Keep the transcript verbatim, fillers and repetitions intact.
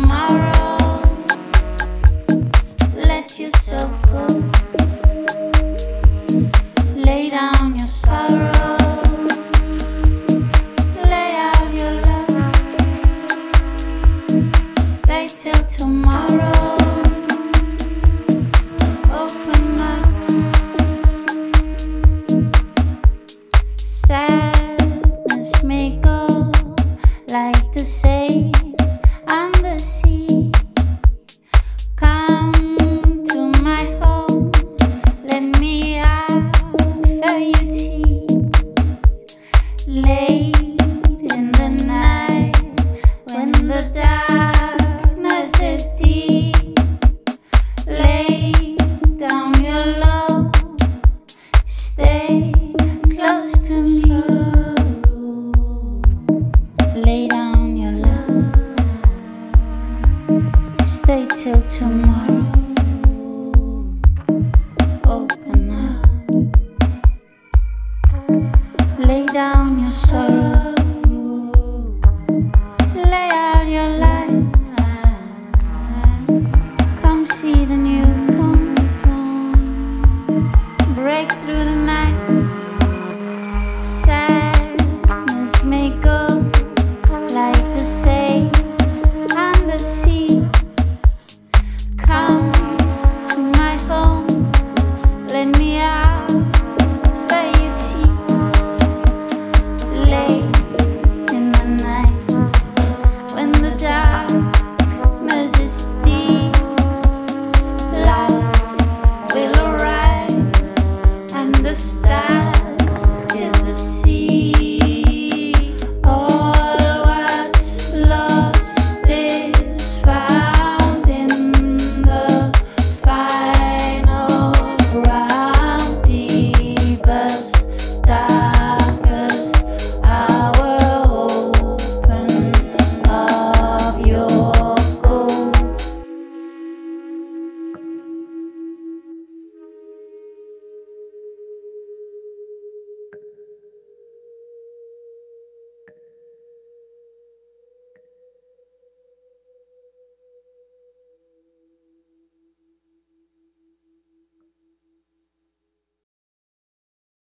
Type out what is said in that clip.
tomorrow. Let yourself go. Lay down your sorrow. Lay out your love. Stay till tomorrow. Open up. Sadness may go like the sails on the sea. Come to my home, let me offer you tea. Late in the night, when the darkness is deep, lay down your load, stay close to me. Lay down your love, stay till tomorrow.